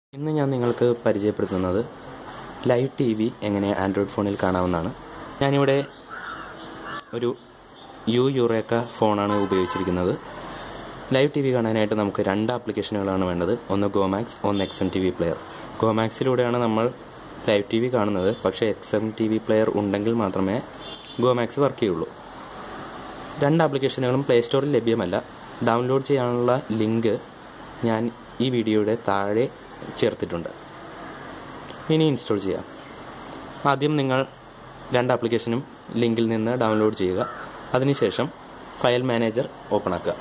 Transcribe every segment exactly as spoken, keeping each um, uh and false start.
ഇന്ന് ഞാൻ നിങ്ങൾക്ക് പരിചയപ്പെടുത്തുന്നത് ലൈവ് ടി വി എങ്ങനെ ആൻഡ്രോയിഡ് ഫോണിൽ കാണാവുന്നതാണ്. ഞാനിവിടെ ഒരു യു യുറേക്ക ഫോണാണ് ഉപയോഗിച്ചിരിക്കുന്നത്. ലൈവ് ടി വി കാണാനായിട്ട് നമുക്ക് രണ്ട് ആപ്ലിക്കേഷനുകളാണ് വേണ്ടത്. ഒന്ന് ഗോമാക്സ്, ഒന്ന് X M T V player. ഗോമാക്സിലൂടെയാണ് നമ്മൾ ലൈവ് ടി വി കാണുന്നത്. പക്ഷേ X M T V player ഉണ്ടെങ്കിൽ മാത്രമേ ഗോമാക്സ് വർക്ക് ചെയ്യുള്ളൂ. രണ്ട് ആപ്ലിക്കേഷനുകളും പ്ലേ സ്റ്റോറിൽ ലഭ്യമല്ല. ഡൗൺലോഡ് ചെയ്യാനുള്ള ലിങ്ക് ഞാൻ ഈ വീഡിയോയുടെ താഴെ ചേർത്തിട്ടുണ്ട്. ഇനി ഇൻസ്റ്റാൾ ചെയ്യാം. ആദ്യം നിങ്ങൾ രണ്ട് ആപ്ലിക്കേഷനും ലിങ്കിൽ നിന്ന് ഡൗൺലോഡ് ചെയ്യുക. അതിനുശേഷം ഫയൽ മാനേജർ ഓപ്പൺ ആക്കുക.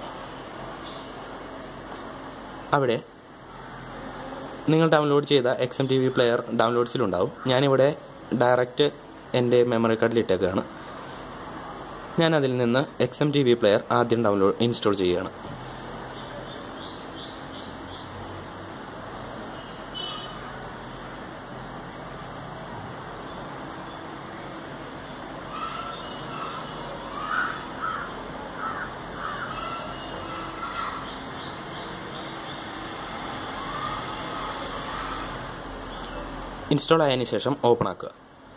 അവിടെ നിങ്ങൾ ഡൗൺലോഡ് ചെയ്ത X M T V player ഡൗൺലോഡ്സിലുണ്ടാവും. ഞാനിവിടെ ഡയറക്റ്റ് എൻ്റെ മെമ്മറി കാർഡിൽ ഇട്ടേക്കുകയാണ്. ഞാൻ അതിൽ നിന്ന് X M T V player ആദ്യം ഡൗൺലോഡ് ഇൻസ്റ്റാൾ ചെയ്യുകയാണ്. ഇൻസ്റ്റാൾ ആയതിനു ശേഷം ഓപ്പൺ ആക്കുക.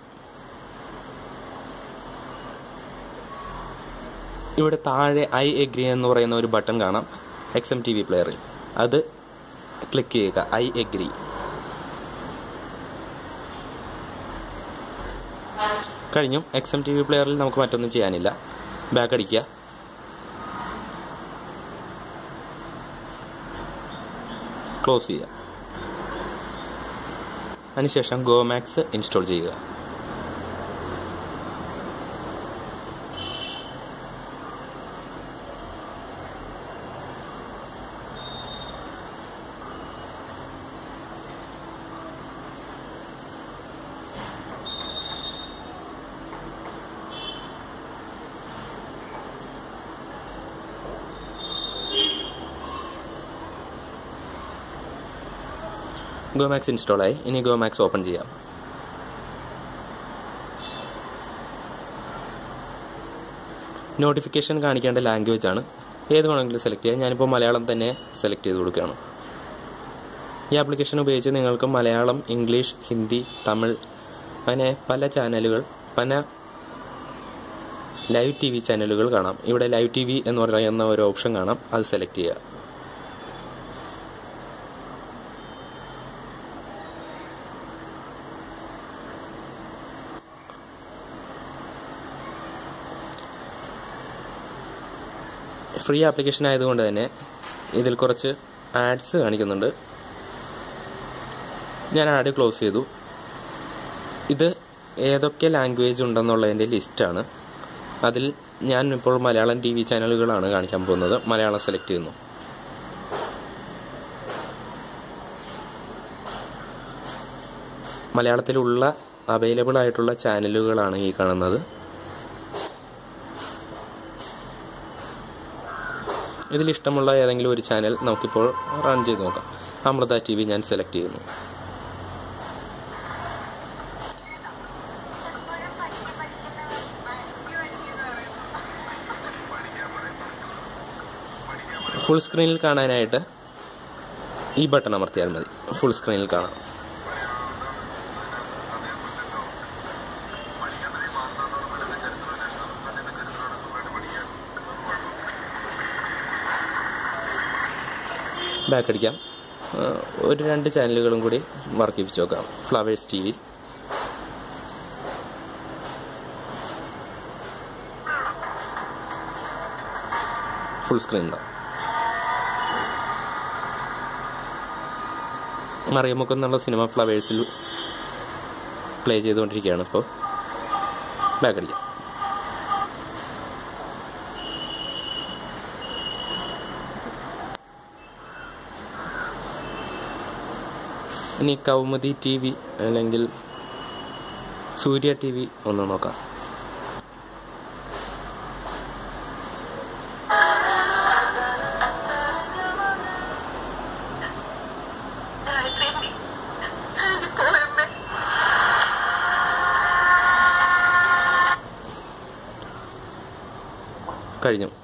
ഇവിടെ താഴെ ഐ എഗ്രി എന്ന് പറയുന്ന ഒരു ബട്ടൺ കാണാം എക്സ് എം ടി വി പ്ലെയറിൽ. അത് ക്ലിക്ക് ചെയ്യുക. I agree. കഴിഞ്ഞു. എക്സ് എം ടി വി പ്ലെയറിൽ നമുക്ക് മറ്റൊന്നും ചെയ്യാനില്ല. ബാക്ക് അടിക്കുക. ക്ലോസ് ചെയ്യുക. അതിനുശേഷം ഗോമാക്സ് ഇൻസ്റ്റാൾ ചെയ്യുക. ഗോമാക്സ് ഇൻസ്റ്റാളായി. ഇനി ഗോമാക്സ് ഓപ്പൺ ചെയ്യാം. നോട്ടിഫിക്കേഷൻ കാണിക്കേണ്ട ലാംഗ്വേജ് ആണ്. ഏത് വേണമെങ്കിലും സെലക്ട് ചെയ്യാം. ഞാനിപ്പോൾ മലയാളം തന്നെ സെലക്ട് ചെയ്ത് കൊടുക്കുകയാണ്. ഈ ആപ്ലിക്കേഷൻ ഉപയോഗിച്ച് നിങ്ങൾക്ക് മലയാളം, ഇംഗ്ലീഷ്, ഹിന്ദി, തമിഴ് അങ്ങനെ പല ചാനലുകൾ, പല ലൈവ് ടി വി ചാനലുകൾ കാണാം. ഇവിടെ ലൈവ് ടി വി എന്ന് പറയുന്ന ഒരു ഓപ്ഷൻ കാണാം. അത് സെലക്ട് ചെയ്യുക. ഫ്രീ ആപ്ലിക്കേഷൻ ആയതുകൊണ്ട് തന്നെ ഇതിൽ കുറച്ച് ആഡ്സ് കാണിക്കുന്നുണ്ട്. ഞാൻ ആഡ് ക്ലോസ് ചെയ്തു. ഇത് ഏതൊക്കെ ലാംഗ്വേജ് ഉണ്ടെന്നുള്ളതിൻ്റെ ലിസ്റ്റാണ്. അതിൽ ഞാൻ ഇപ്പോൾ മലയാളം ടി വി ചാനലുകളാണ് കാണിക്കാൻ പോകുന്നത്. മലയാളം സെലക്ട് ചെയ്യുന്നു. മലയാളത്തിലുള്ള അവൈലബിൾ ആയിട്ടുള്ള ചാനലുകളാണ് ഈ കാണുന്നത്. ഇതിലിഷ്ടമുള്ള ഏതെങ്കിലും ഒരു ചാനൽ നമുക്കിപ്പോൾ റൺ ചെയ്ത് നോക്കാം. അമൃത ടി വി ഞാൻ സെലക്ട് ചെയ്യുന്നു. ഫുൾ സ്ക്രീനിൽ കാണാനായിട്ട് ഈ ബട്ടൺ അമർത്തിയാൽ മതി. ഫുൾ സ്ക്രീനിൽ കാണാം. ബാക്ക് അടിക്കാം. ഒരു രണ്ട് ചാനലുകളും കൂടി വർക്ക് ചെയ്യിപ്പിച്ച് നോക്കാം. Flowers T V, full screen ഉണ്ടാവും. മറിയമുക്കം എന്നുള്ള സിനിമ ഫ്ലവേഴ്സിൽ പ്ലേ ചെയ്തുകൊണ്ടിരിക്കുകയാണ് ഇപ്പോൾ. ബാക്ക് അടിക്കാം. ഇനി കൗമുദി ടി വി അല്ലെങ്കിൽ സൂര്യ ടി വി ഒന്ന് നോക്കാം. കഴിഞ്ഞു.